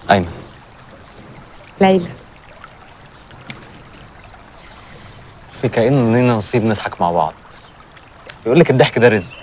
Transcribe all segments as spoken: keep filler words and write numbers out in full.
أيمن. ليلى. في كأن لينا نصيب نضحك مع بعض. يقول لك الضحك ده رزق.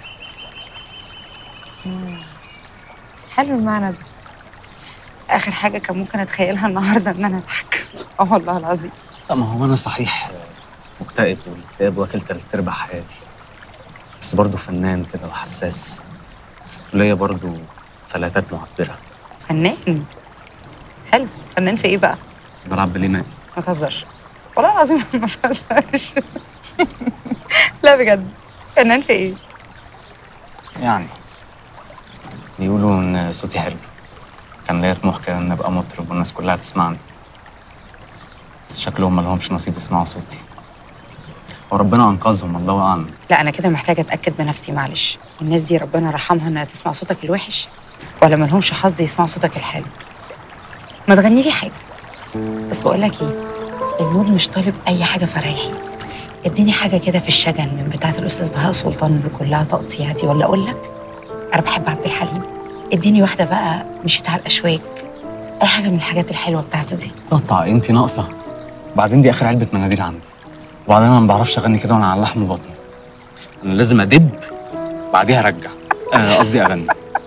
حلو المعنى ده. اخر حاجه كان ممكن اتخيلها النهارده ان انا اضحك. اه والله العظيم. لا، ما هو أنا صحيح مكتئب، والاكتئاب واكل تلات أرباع حياتي، بس برضه فنان كده وحساس، وليا برضه فلاتات معبرة. فنان؟ حلو. فنان في ايه بقى؟ بلعب باليمين. ما تهزرش. والله العظيم ما تهزرش. لا بجد. فنان في ايه؟ يعني بيقولوا إن صوتي حلو. كان ليا طموح كده إن أبقى مطرب والناس كلها تسمعني، بس شكلهم ملهمش نصيب يسمعوا صوتي، وربنا أنقذهم، الله أعلم. لا انا كده محتاجه اتاكد بنفسي معلش. الناس دي ربنا رحمها انها تسمع صوتك الوحش ولا ملهمش حظ يسمعوا صوتك الحلو؟ ما تغني لي حاجه. بس بقول لك ايه، المود مش طالب اي حاجه فرايحي. اديني حاجه كده في الشجن من بتاعه الاستاذ بهاء سلطان اللي كلها تقطيع دي، ولا اقول لك انا بحب عبد الحليم. اديني واحده بقى مشيت على الاشواك، اي حاجه من الحاجات الحلوه بتاعته دي. قطع انتي ناقصة. بعدين دي آخر علبة مناديل عندي، وبعدين أنا ما بعرفش أغني كده وأنا على لحم بطني. أنا لازم أدب بعديها أرجع، آه، قصدي أغني.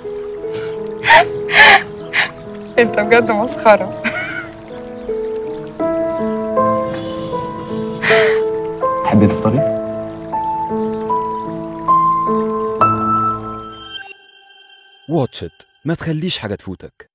انت بجد مسخره. تحبي تفطري؟ واتش إت، ما تخليش حاجة تفوتك.